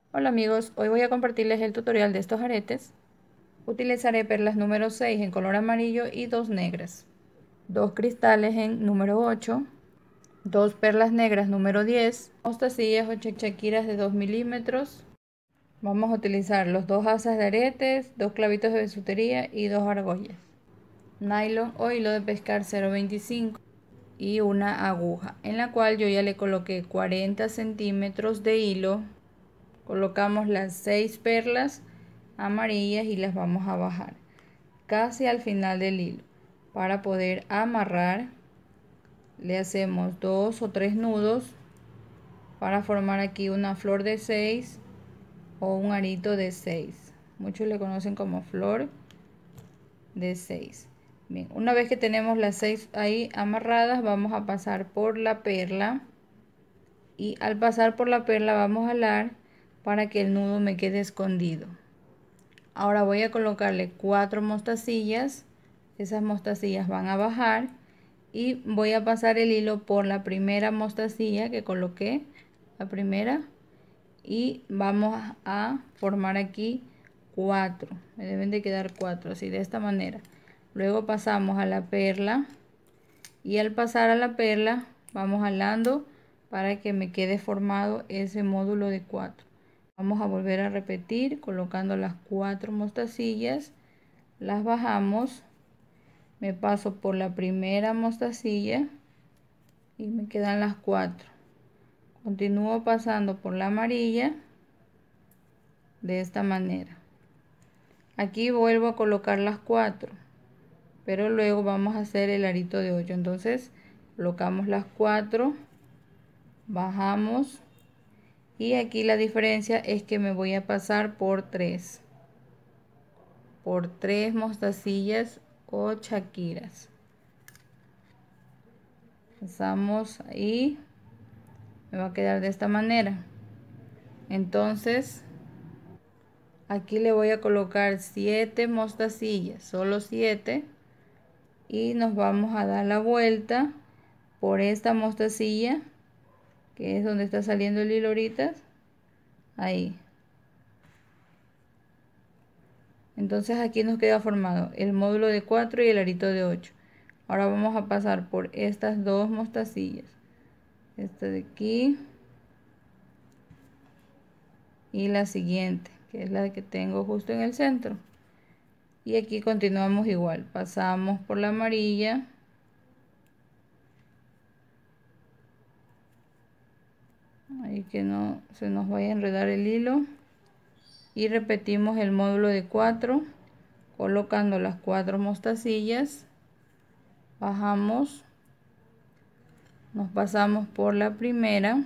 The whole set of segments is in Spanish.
Hola amigos, hoy voy a compartirles el tutorial de estos aretes. Utilizaré perlas número 6 en color amarillo y dos negras, dos cristales en número 8, dos perlas negras número 10, mostacillas o chaquiras de 2 milímetros. Vamos a utilizar los dos asas de aretes, dos clavitos de bisutería y dos argollas, nylon o hilo de pescar 0.25 y una aguja en la cual yo ya le coloqué 40 centímetros de hilo. Colocamos las 6 perlas amarillas y las vamos a bajar casi al final del hilo. Para poder amarrar, le hacemos 2 o 3 nudos para formar aquí una flor de 6 o un arito de 6. Muchos le conocen como flor de 6. Bien, una vez que tenemos las 6 ahí amarradas, vamos a pasar por la perla y al pasar por la perla vamos a jalar para que el nudo me quede escondido. Ahora voy a colocarle 4 mostacillas, esas mostacillas van a bajar y voy a pasar el hilo por la primera mostacilla que coloqué, la primera, y vamos a formar aquí 4, me deben de quedar 4, así de esta manera. Luego pasamos a la perla y al pasar a la perla vamos jalando para que me quede formado ese módulo de 4. Vamos a volver a repetir colocando las 4 mostacillas, las bajamos, me paso por la primera mostacilla y me quedan las 4. Continúo pasando por la amarilla de esta manera. Aquí vuelvo a colocar las 4, pero luego vamos a hacer el arito de 8. Entonces colocamos las 4, bajamos y aquí la diferencia es que me voy a pasar por 3 mostacillas o chaquiras. Pasamos ahí, me va a quedar de esta manera. Entonces aquí le voy a colocar 7 mostacillas, solo 7, y nos vamos a dar la vuelta por esta mostacilla que es donde está saliendo el hilo ahorita, ahí. Entonces aquí nos queda formado el módulo de 4 y el arito de 8. Ahora vamos a pasar por estas dos mostacillas, esta de aquí y la siguiente, que es la que tengo justo en el centro. Y aquí continuamos igual, pasamos por la amarilla, ahí que no se nos vaya a enredar el hilo, y repetimos el módulo de 4 colocando las 4 mostacillas, bajamos, nos pasamos por la primera,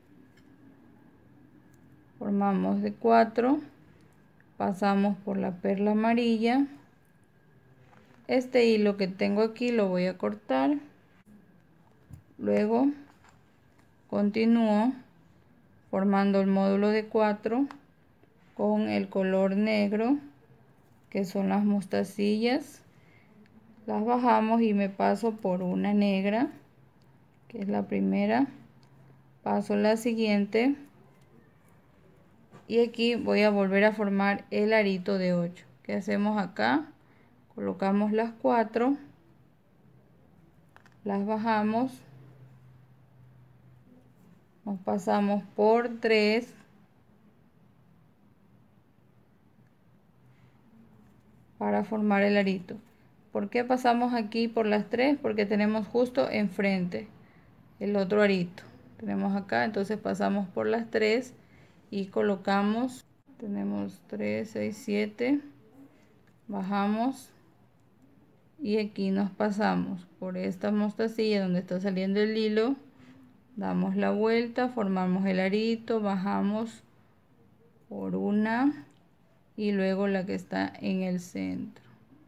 formamos de 4, pasamos por la perla amarilla. Este hilo que tengo aquí lo voy a cortar, luego continúo formando el módulo de 4 con el color negro, que son las mostacillas, las bajamos y me paso por una negra, que es la primera, paso la siguiente y aquí voy a volver a formar el arito de 8. ¿Qué hacemos acá? Colocamos las 4, las bajamos, nos pasamos por 3, para formar el arito. ¿Por qué pasamos aquí por las 3? Porque tenemos justo enfrente el otro arito. Tenemos acá, entonces pasamos por las 3 y colocamos, tenemos 3, 6, 7, bajamos y aquí nos pasamos por esta mostacilla donde está saliendo el hilo, damos la vuelta, formamos el arito, bajamos por una y luego la que está en el centro.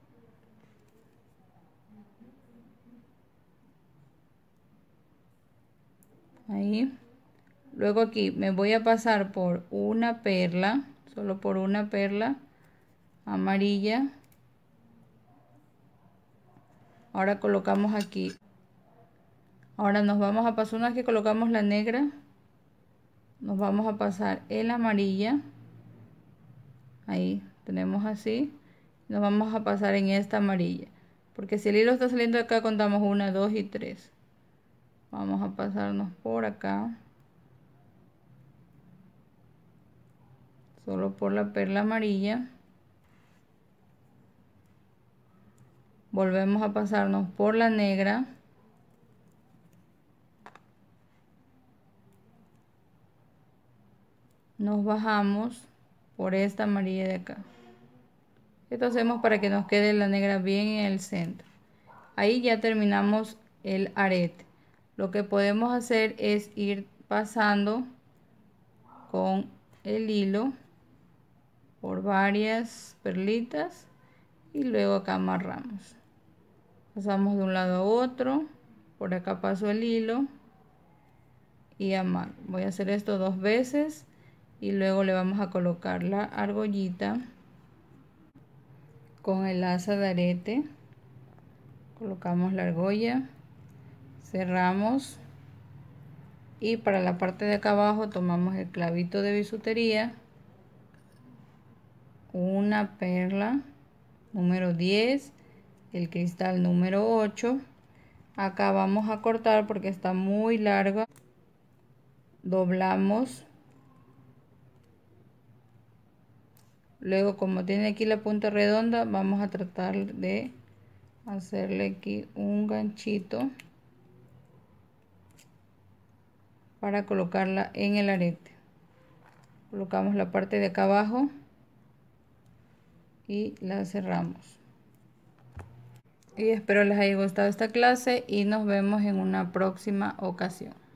Ahí. Luego aquí me voy a pasar por una perla, solo por una perla amarilla. Ahora colocamos aquí. Ahora nos vamos a pasar una vez que colocamos la negra. nos vamos a pasar el amarilla, ahí tenemos así, nos vamos a pasar en esta amarilla, porque si el hilo está saliendo de acá contamos 1, 2 y 3. Vamos a pasarnos por acá, solo por la perla amarilla. Volvemos a pasarnos por la negra. Nos bajamos por esta amarilla de acá. Esto hacemos para que nos quede la negra bien en el centro. Ahí ya terminamos el arete. Lo que podemos hacer es ir pasando con el hilo por varias perlitas y luego acá amarramos. Pasamos de un lado a otro, por acá paso el hilo y amarro. Voy a hacer esto 2 veces y luego le vamos a colocar la argollita con el asa de arete. Colocamos la argolla, cerramos y para la parte de acá abajo tomamos el clavito de bisutería, una perla número 10, el cristal número 8. Acá vamos a cortar porque está muy larga. Doblamos. Luego, como tiene aquí la punta redonda, vamos a tratar de hacerle aquí un ganchito para colocarla en el arete. Colocamos la parte de acá abajo y la cerramos. Y espero les haya gustado esta clase y nos vemos en una próxima ocasión.